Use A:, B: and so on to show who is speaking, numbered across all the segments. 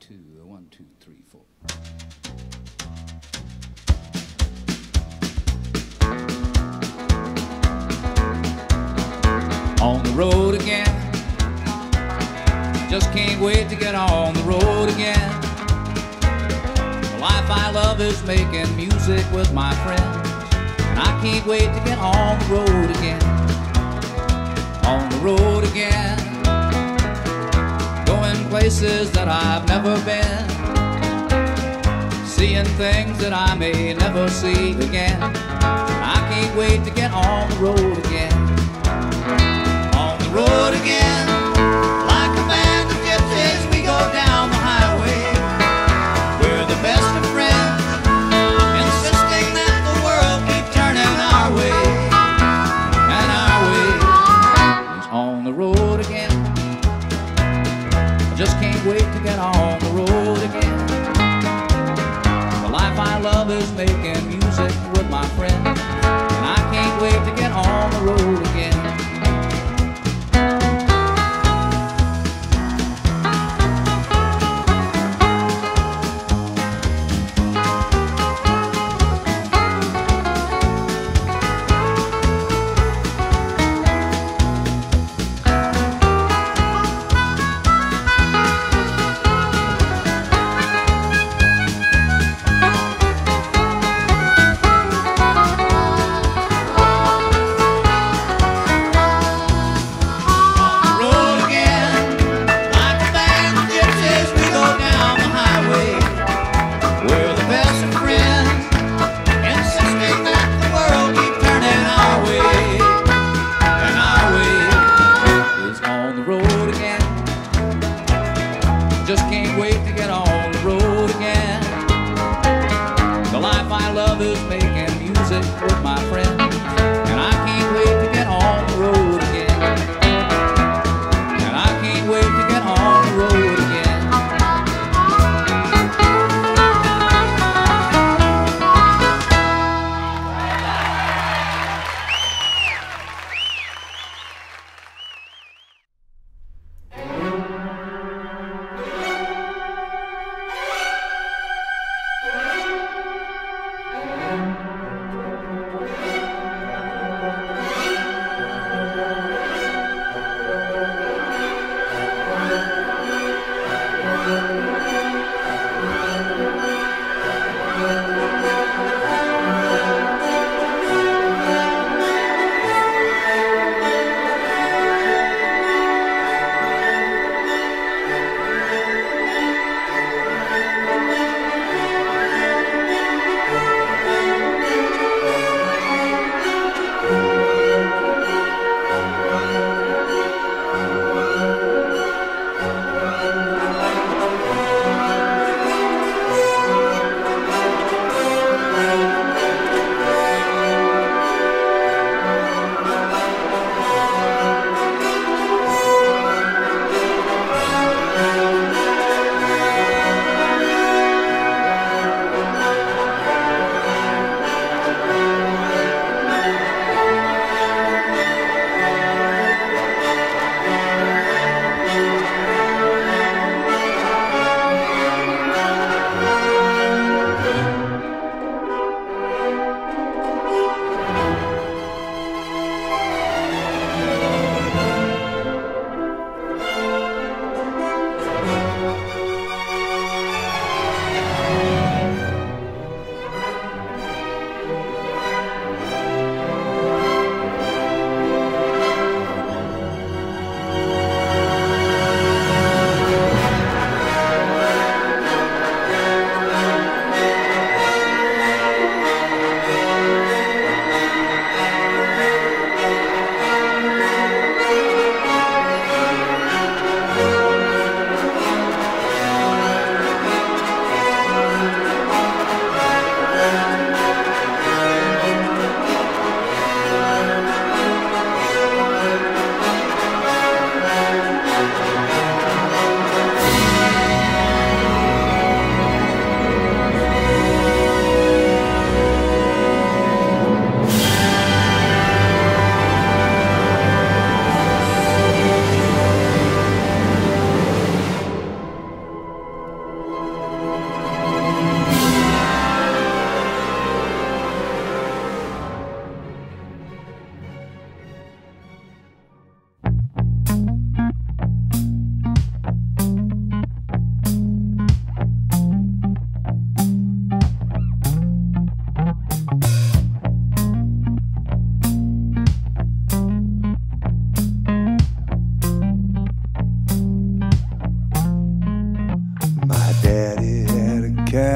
A: 2, 1, 2, 3, 4. On the road again, just can't wait to get on the road again. The life I love is making music with my friends, and I can't wait to get on the road again. On the road again, going places that I've never been, seeing things that I may never see again. I can't wait to get on the road again. On the road again, like a band of gypsies, we go down the highway. We're the best of friends, insisting that the world keep turning our way. And our way is on the road again. I just can't wait to get on the road again. The life I love is making music with my friends, and I can't wait to get on the road again. Just can't wait to get on the road again. The life I love is making music with my friends, and I can't wait to get on the road again. And I can't wait to get on the road again.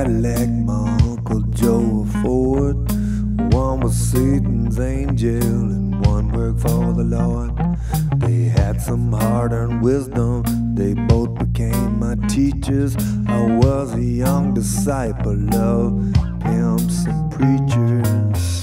B: Cadillac, my Uncle Joe Ford. One was Satan's angel and one worked for the Lord. They had some hard-earned wisdom, they both became my teachers. I was a young disciple of pimps and preachers.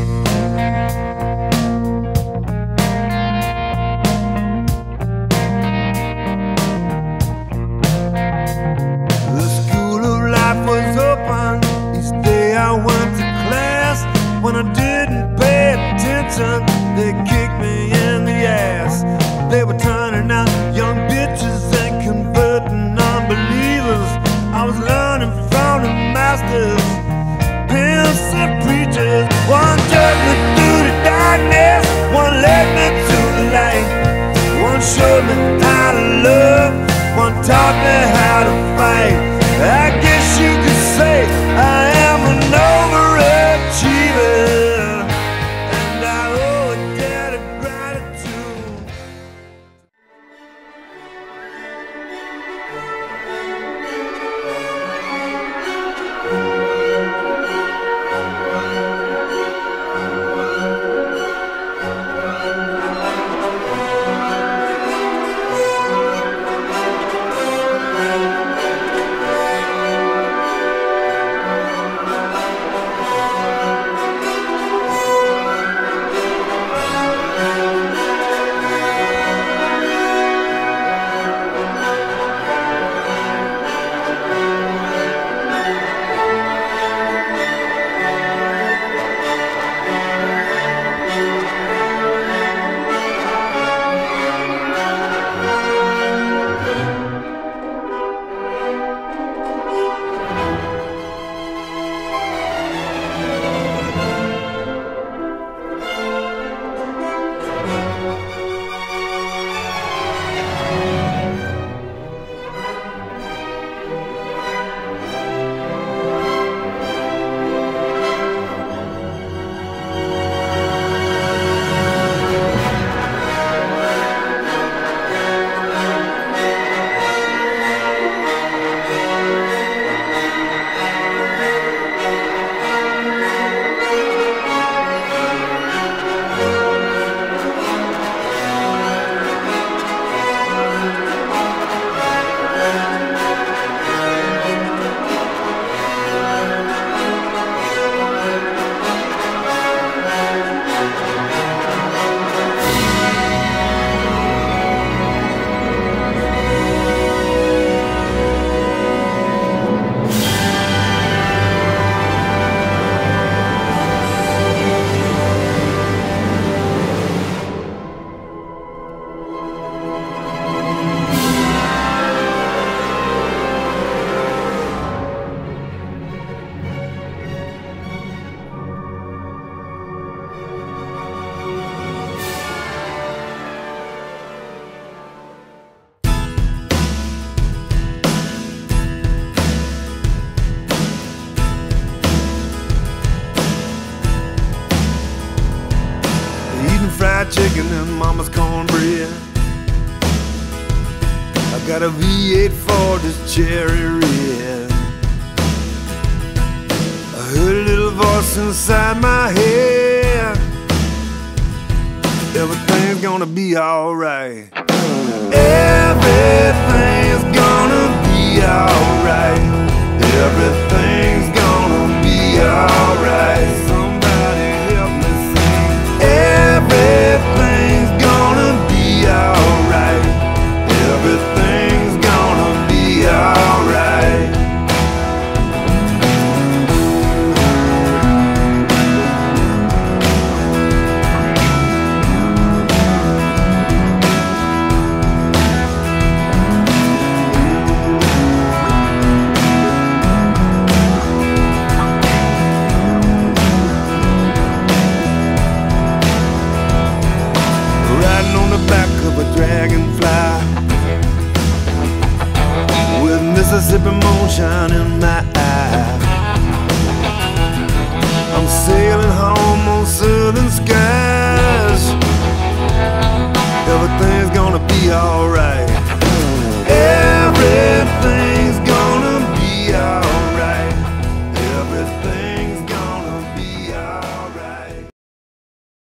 B: When I didn't pay attention, they kicked me in the ass. They were turning out young bitches and converting unbelievers. I was learning from the masters, pimps and preachers. One jerked me through the darkness, one led me to the light. One showed me how to love, one taught me how to fight. I guess you could say I am an overachiever, and I owe a debt of gratitude. Fried chicken and mama's cornbread. I got a V8 Ford that's cherry red. I heard a little voice inside my head. Everything's gonna be alright. Everything's gonna be alright. Everything's gonna be alright. Somebody help me sing. Everything's gonna be alright. Everything's gonna be alright. Dragonfly with Mississippi moonshine in my eye.